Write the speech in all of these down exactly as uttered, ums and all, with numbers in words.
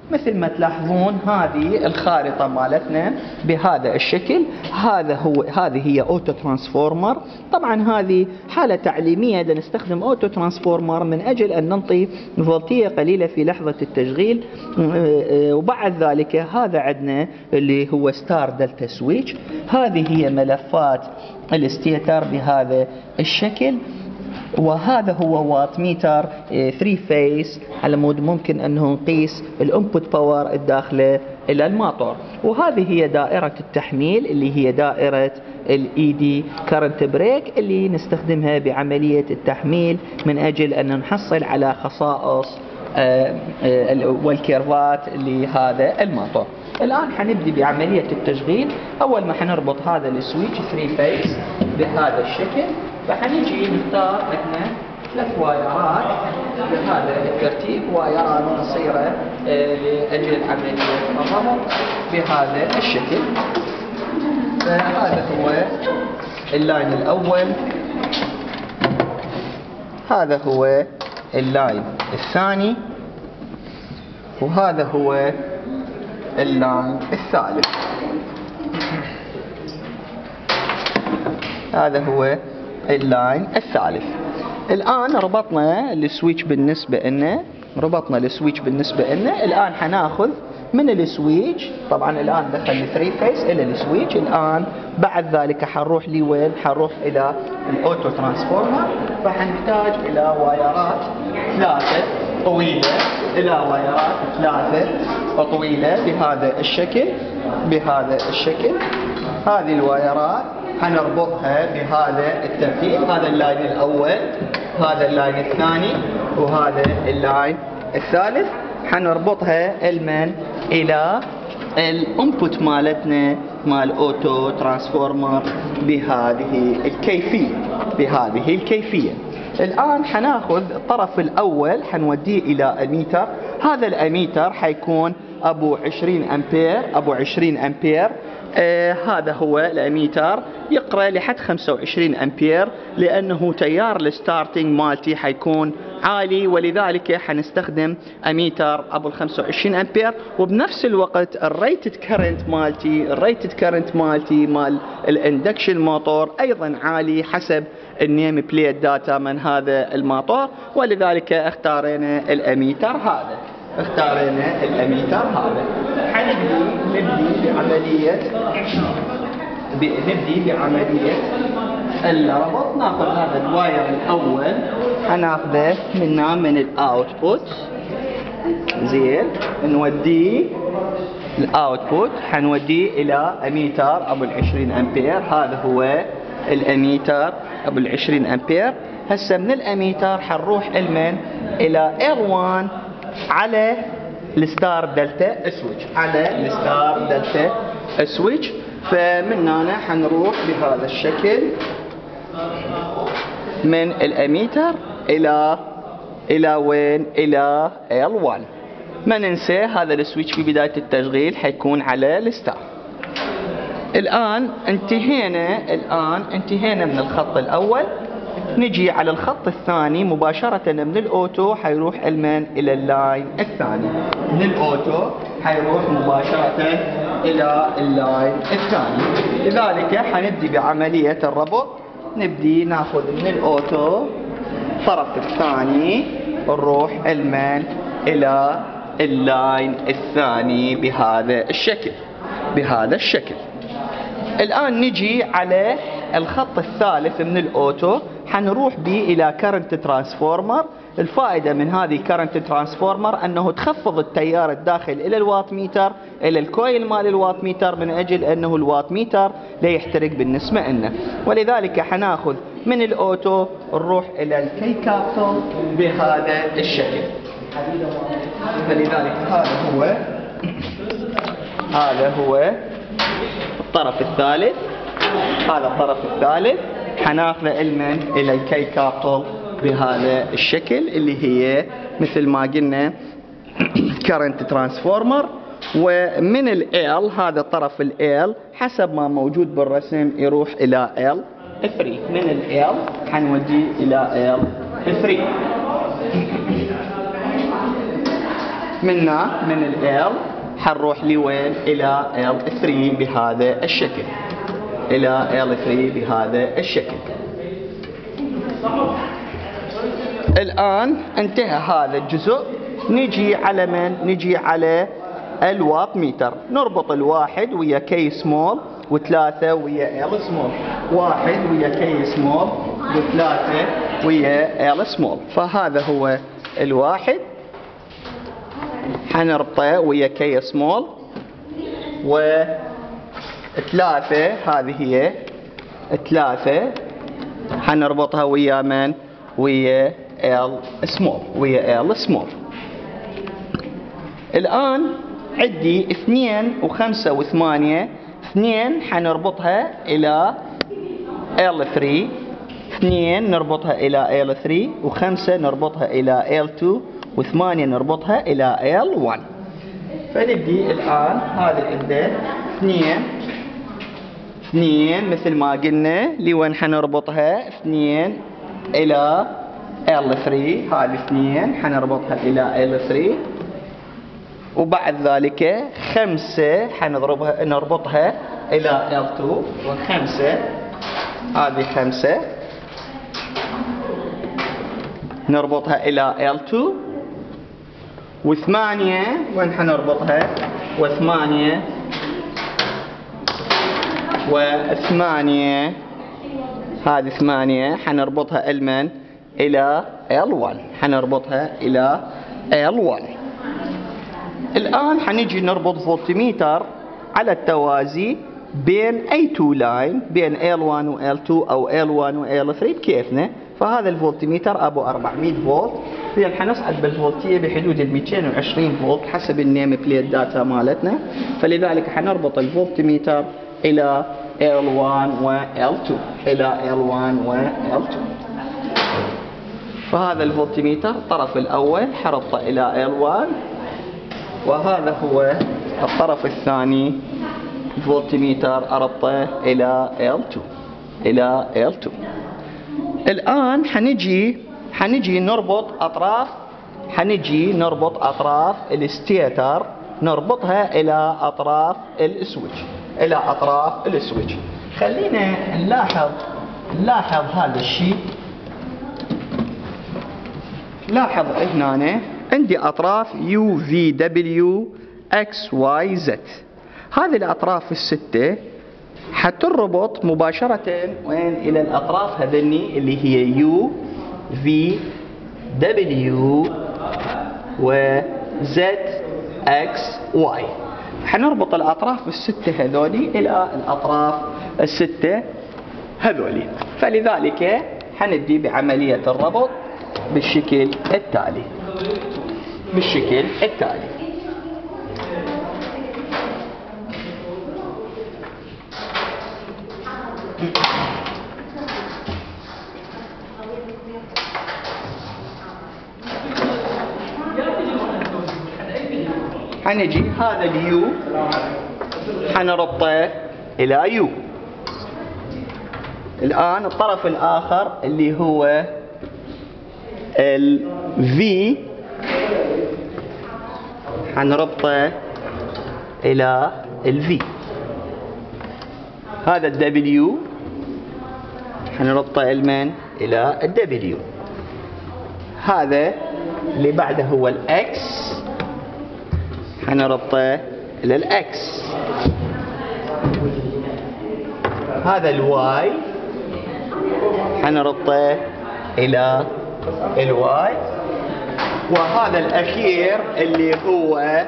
مثل ما تلاحظون هذه الخارطة مالتنا بهذا الشكل. هذا هو هذه هي اوتو ترانسفورمر. طبعا هذه حالة تعليمية نستخدم اوتو ترانسفورمر من اجل ان نعطي فولتية قليلة في لحظة التشغيل. وبعد ذلك هذا عندنا اللي هو ستار دلتا سويتش. هذه هي ملفات الاستيتر بهذا الشكل. وهذا هو وات ميتر ثري فيس على مود ممكن انه نقيس الانبوت باور الداخله الى الموتور. وهذه هي دائرة التحميل اللي هي دائرة الاي دي كارنت بريك اللي نستخدمها بعملية التحميل من اجل ان نحصل على خصائص والكيرفات لهذا الموتور. الآن حنبدي بعملية التشغيل. أول ما حنربط هذا السويتش ثري فيس بهذا الشكل، فحنجي نختار عندنا ثلاث وايرات بهذا الترتيب، وايرات قصيرة لأجل عملية الربط بهذا الشكل. فهذا هو اللاين الأول، هذا هو اللاين الثاني، وهذا هو اللاين الثالث. هذا هو اللاين الثالث. الآن ربطنا السويتش بالنسبة لنا ربطنا السويتش بالنسبة لنا الآن حناخذ من السويتش. طبعا الآن دخل الثري فيس إلى السويتش. الآن بعد ذلك حنروح لوين؟ حنروح إلى الأوتو ترانسفورمر. فحنحتاج إلى وايرات ثلاثة طويلة إلى وايرات ثلاثة طويلة بهذا الشكل بهذا الشكل. هذه الوايرات حنربطها بهذا الترتيب. هذا اللاين الأول، هذا اللاين الثاني، وهذا اللاين الثالث. حنربطها المن إلى الانبوت مالتنا مال اوتو ترانسفورمر بهذه الكيفية بهذه الكيفية. الآن حناخذ الطرف الأول حنوديه إلى أميتر. هذا الأميتر حيكون أبو عشرين أمبير أبو عشرين أمبير. آه هذا هو الأميتر يقرأ لحد خمسة وعشرين أمبير، لأنه تيار الستارتنج مالتي حيكون عالي، ولذلك حنستخدم أميتر أبو خمسة وعشرين أمبير. وبنفس الوقت الريتد كارنت مالتي الريتد كارنت مالتي مال الاندكشن موتور أيضا عالي حسب النيم بليت داتا من هذا الموتور، ولذلك اختارينا الأميتر هذا اختارينا الأميتر هذا. حنبدي نبدي بعملية نبدي بعملية الربط. ناخذ هذا الواير الأول حناخذه منا من الأوتبوت، زين، نوديه الأوتبوت حنوديه إلى أميتر أبو العشرين أمبير. هذا هو الأميتر أبو العشرين أمبير. هسه من الأميتر حنروح المن إلى إل وان على الستار دلتا سويتش على الستار دلتا سويتش. فمن هنا حنروح بهذا الشكل من الأميتر إلى إلى وين؟ إلى إل وان. ما ننسى هذا السويتش في بداية التشغيل حيكون على الستار. الآن انتهينا الآن انتهينا من الخط الأول. نجي على الخط الثاني مباشرة. من الأوتو حيروح المن إلى اللاين الثاني. من الأوتو حيروح مباشرة إلى اللاين الثاني. لذلك حنبدي بعملية الربط. نبدي ناخذ من الأوتو الطرف الثاني نروح المن إلى اللاين الثاني بهذا الشكل بهذا الشكل. الآن نجي على الخط الثالث من الأوتو حنروح به إلى كارنت ترانسفورمر. الفائدة من هذه كارنت ترانسفورمر أنه تخفض التيار الداخل إلى الوات ميتر إلى الكويل مال الوات ميتر من أجل أنه الوات ميتر لا يحترق بالنسبة لنا. ولذلك حناخذ من الأوتو نروح إلى الكي كابتل بهذا الشكل. فلذلك هذا هو هذا هو الطرف الثالث. هذا الطرف الثالث حناخذ المن إلى الكي كابتل بهذا الشكل اللي هي مثل ما قلنا كارنت ترانسفورمر. ومن ال هذا طرف ال حسب ما موجود بالرسم يروح إلى ال ثري. من ال حنوديه إلى ال ثري. من هنا من ال حنروح لوين؟ إلى إل ثلاثة بهذا الشكل، إلى إل ثلاثة بهذا الشكل. الآن انتهى هذا الجزء، نجي على من؟ نجي على الواط ميتر. نربط الواحد ويا كي سمول وثلاثة ويا ال سمول، واحد ويا كي سمول وثلاثة ويا ال سمول. فهذا هو الواحد حنربطه ويا كي سمول، وثلاثة هذه هي ثلاثة حنربطها ويا من؟ ويا ال سمول، ويا ال سمول. الآن عندي اثنين وخمسة وثمانية، اثنين حنربطها إلى إل ثلاثة، اثنين نربطها إلى إل ثلاثة، وخمسة نربطها إلى إل اثنين، وثمانية نربطها إلى إل واحد. فنبدي الآن هذه عنده اثنين، اثنين مثل ما قلنا لوين حنربطها؟ اثنين إلى إل ثلاثة، هذه اثنين حنربطها إلى إل ثلاثة، وبعد ذلك خمسة حنضربها نربطها إلى إل اثنين، وخمسة هذه خمسة نربطها إلى إل اثنين، وثمانية وين حنربطها؟ وثمانية وثمانية هذه ثمانية حنربطها المن؟ إلى إل واحد، حنربطها إلى إل واحد. الآن حنيجي نربط فولتميتر على التوازي بين أي تو لاين، بين إل واحد و إل اثنين أو إل واحد و إل ثلاثة بكيفنا. فهذا الفولتميتر أبو أربعمية فولت، فين حنصعد بالفولتية بحدود ال مئتين وعشرين فولت حسب النيم بليت داتا مالتنا. فلذلك حنربط الفولتميتر إلى إل واحد و إل اثنين، إلى إل واحد و إل اثنين. فهذا الفولتميتر الطرف الأول حربطه إلى إل واحد، وهذا هو الطرف الثاني الفولتميتر أربطه إلى إل اثنين، إلى إل اثنين. الآن حنجي حنجي نربط أطراف، حنجي نربط أطراف الستيتر، نربطها إلى أطراف السويتش، إلى أطراف السويتش. خلينا نلاحظ نلاحظ هذا الشيء. لاحظ هنا عندي أطراف يو في دبليو إكس واي زد. هذه الأطراف الستة حتربط مباشرة وين؟ إلى الأطراف هذني اللي هي يو في دبليو و زد إكس واي. حنربط الأطراف الستة هذولي إلى الأطراف الستة هذولي. فلذلك حنبدي بعملية الربط بالشكل التالي، بالشكل التالي. حنجي هذا اليو حنربطه إلى يو. الآن الطرف الآخر اللي هو ال V حنربطه إلى ال V. هذا ال W حنربطه المن؟ إلى ال W. هذا اللي بعده هو ال X حنربطه إلى ال X. هذا ال Y حنربطه إلى الواي. وهذا الأخير اللي هو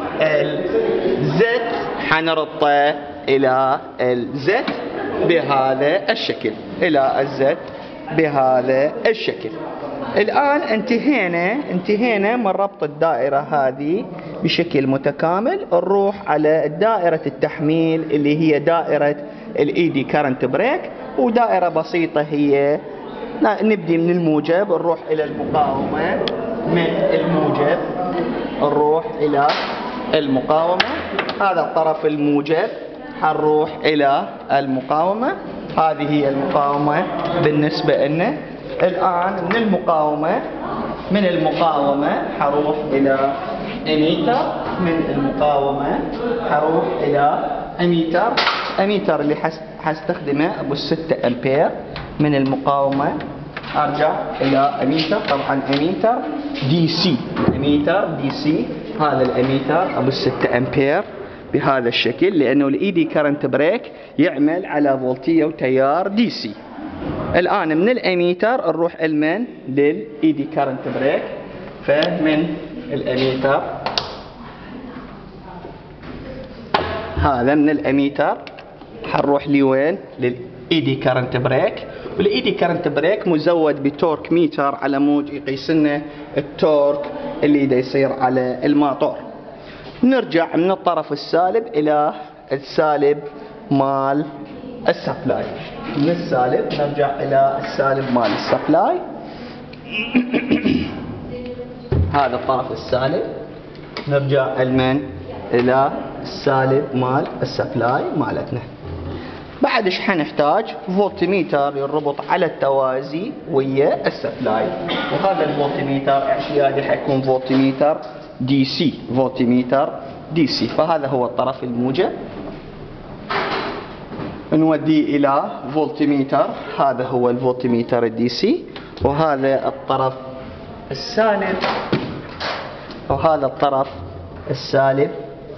الزد حنربطه إلى الزد بهذا الشكل، إلى الزد بهذا الشكل. الآن انتهينا انتهينا من ربط الدائرة هذه بشكل متكامل. نروح على دائرة التحميل اللي هي دائرة الاي دي كارنت بريك، ودائرة بسيطة هي نبدي من الموجب نروح إلى المقاومة، من الموجب نروح إلى المقاومة. هذا الطرف الموجب حنروح إلى المقاومة، هذه هي المقاومة بالنسبة لنا. الآن من المقاومة من المقاومة حروح إلى اميتر من المقاومة حروح إلى اميتر، اميتر اللي حستخدمه ابو الستة امبير من المقاومة، ارجع الى اميتر، طبعا اميتر دي سي، اميتر دي سي، هذا الاميتر ابو الستة امبير بهذا الشكل، لانه الايدي كرنت بريك يعمل على فولتية وتيار دي سي. الان من الاميتر نروح المن للايدي كرنت بريك، فمن الاميتر هذا من الاميتر حنروح لي وين؟ للايدي كرنت بريك، والايدي كرنت بريك مزود بتورك ميتر على مود يقيس لنا التورك اللي دا يصير على الماطور. نرجع من الطرف السالب الى السالب مال السبلاي، من السالب نرجع الى السالب مال السبلاي هذا الطرف السالب، نرجع المن الى السالب مال السبلاي مالتنا. بعد ايش حنحتاج؟ فولتميتر يربط على التوازي ويا السبلاي، وهذا الفولتميتر اعتيادي حيكون فولتميتر دي سي، فولتميتر دي سي، فهذا هو الطرف الموجب نوديه الى فولتميتر، هذا هو الفولتميتر الدي سي، وهذا الطرف السالب، وهذا الطرف السالب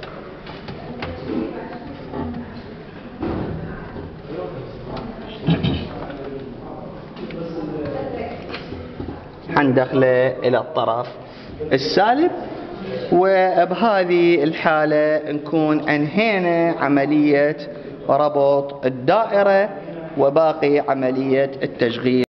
حندخله إلى الطرف السالب. وبهذه الحالة نكون أنهينا عملية ربط الدائرة، وباقي عملية التشغيل.